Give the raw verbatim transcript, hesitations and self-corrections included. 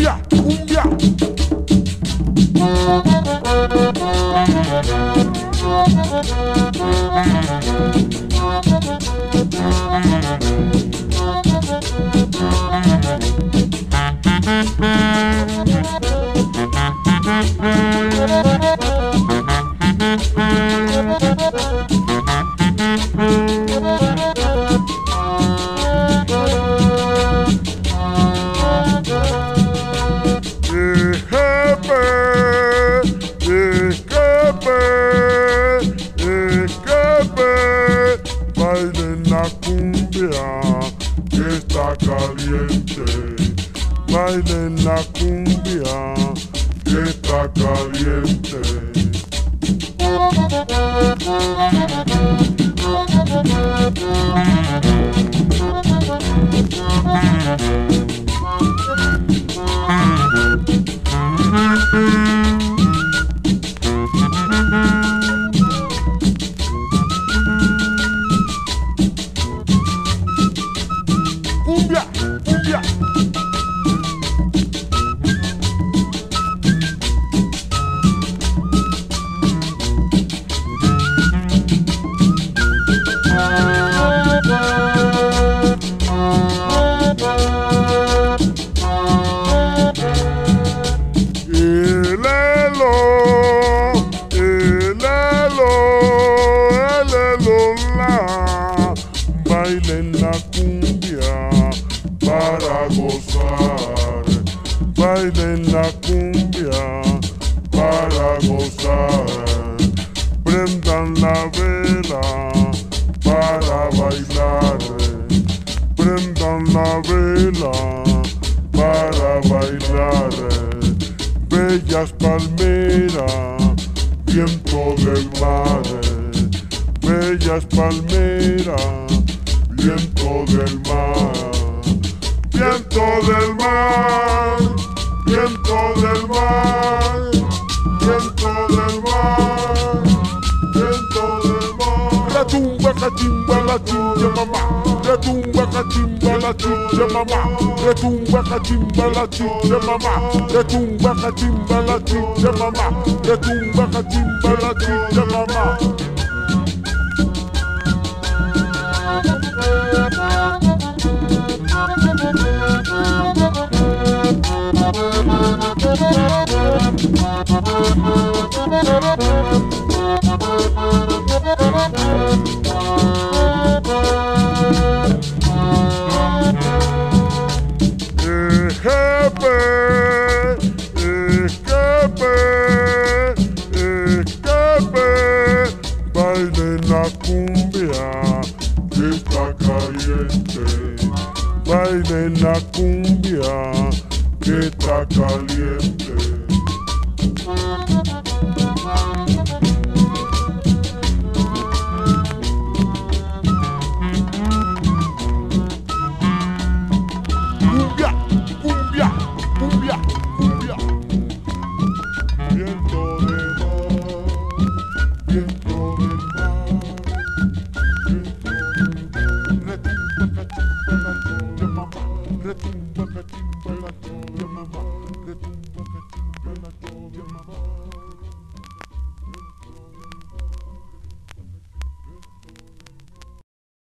cumbia, cumbia. Bailen la cumbia que está caliente. Bailen la cumbia que está caliente. Cumbia, cumbia. El elo, el elo, el elo la. Bailen la cumbia para gozar. Bailen la cumbia para gozar. Prendan la vela para bailar. Prendan la vela para bailar. Bellas palmeras, viento del mar. Bellas palmeras, viento del mar. Viento del mar, viento del mar, viento del mar, viento del mar. Retumba, catimba, la chincha mamá. Retumba, catimba, la chincha mamá. Retumba, catimba, la chincha mamá. Retumba, catimba, la chincha mamá. Retumba, catimba, la chincha mamá. Escape, escape, escape. Bailen la cumbia que está caliente. Bailen la cumbia que está caliente.